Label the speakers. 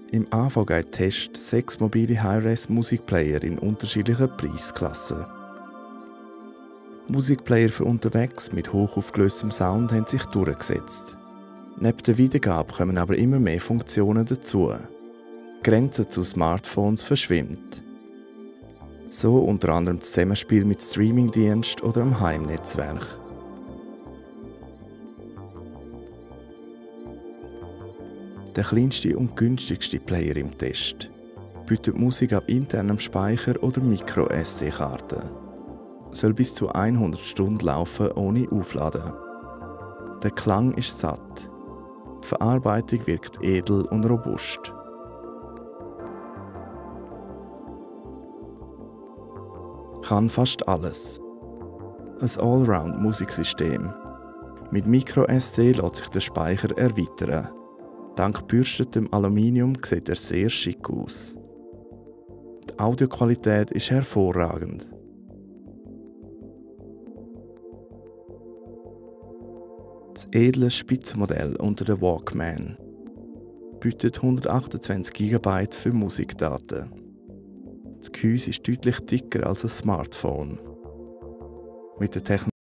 Speaker 1: Im AVG-Test 6 mobile Hi-Res-Musikplayer in unterschiedlichen Preisklassen. Musikplayer für unterwegs mit hochaufgelöstem Sound haben sich durchgesetzt. Neben der Wiedergabe kommen aber immer mehr Funktionen dazu. Die Grenze zu Smartphones verschwimmt. So unter anderem das Zusammenspiel mit Streamingdiensten oder am Heimnetzwerk. Der kleinste und günstigste Player im Test bietet Musik ab internem Speicher oder Micro-SD-Karten. Soll bis zu 100 Stunden laufen ohne Aufladen. Der Klang ist satt. Die Verarbeitung wirkt edel und robust. Kann fast alles. Ein Allround-Musiksystem. Mit Micro-SD lässt sich der Speicher erweitern. Dank bürstetem Aluminium sieht er sehr schick aus. Die Audioqualität ist hervorragend. Das edle Spitzenmodell unter den Walkman bietet 128 GB für Musikdaten. Das Gehäuse ist deutlich dicker als ein Smartphone. Mit der